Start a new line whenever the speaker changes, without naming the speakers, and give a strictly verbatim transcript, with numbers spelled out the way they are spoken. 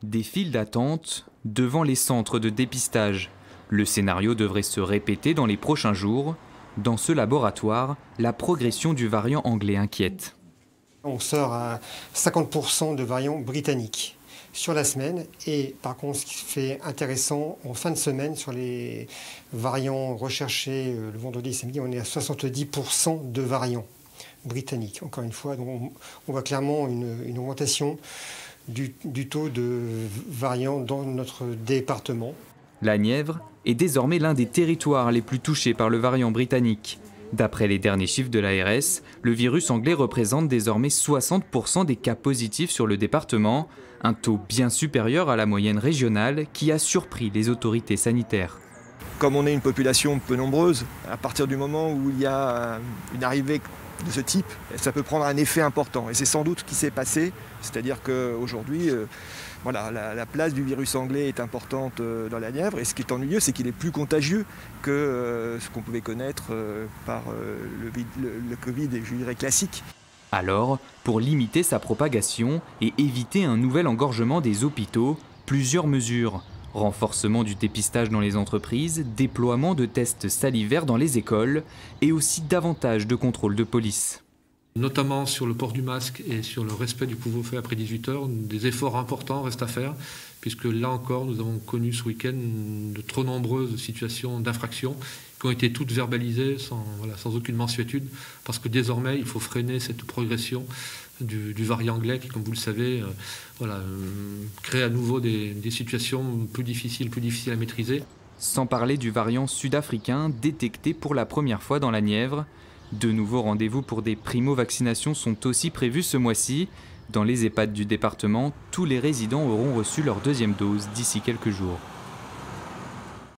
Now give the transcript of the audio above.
Des files d'attente devant les centres de dépistage. Le scénario devrait se répéter dans les prochains jours. Dans ce laboratoire, la progression du variant anglais inquiète.
On sort à cinquante pour cent de variants britanniques sur la semaine. Et par contre, ce qui fait intéressant, en fin de semaine, sur les variants recherchés le vendredi et samedi, on est à soixante-dix pour cent de variants britanniques. Encore une fois, donc on, on voit clairement une, une augmentation du, du taux de variants dans notre département.
La Nièvre est désormais l'un des territoires les plus touchés par le variant britannique. D'après les derniers chiffres de l'A R S, le virus anglais représente désormais soixante pour cent des cas positifs sur le département, un taux bien supérieur à la moyenne régionale qui a surpris les autorités sanitaires.
Comme on est une population peu nombreuse, à partir du moment où il y a une arrivée de ce type, ça peut prendre un effet important. Et c'est sans doute ce qui s'est passé, c'est-à-dire qu'aujourd'hui, euh, voilà, la, la place du virus anglais est importante euh, dans la Nièvre. Et ce qui est ennuyeux, c'est qu'il est plus contagieux que euh, ce qu'on pouvait connaître euh, par euh, le, le, le Covid, je dirais, classique.
Alors, pour limiter sa propagation et éviter un nouvel engorgement des hôpitaux, plusieurs mesures. Renforcement du dépistage dans les entreprises, déploiement de tests salivaires dans les écoles et aussi davantage de contrôles de police.
Notamment sur le port du masque et sur le respect du couvre-feu après dix-huit heures, des efforts importants restent à faire, puisque là encore, nous avons connu ce week-end de trop nombreuses situations d'infraction qui ont été toutes verbalisées sans, voilà, sans aucune mansuétude, parce que désormais, il faut freiner cette progression du, du variant anglais qui, comme vous le savez, euh, voilà, euh, crée à nouveau des, des situations plus difficiles, plus difficiles à maîtriser.
Sans parler du variant sud-africain détecté pour la première fois dans la Nièvre. De nouveaux rendez-vous pour des primo-vaccinations sont aussi prévus ce mois-ci. Dans les EHPAD du département, tous les résidents auront reçu leur deuxième dose d'ici quelques jours.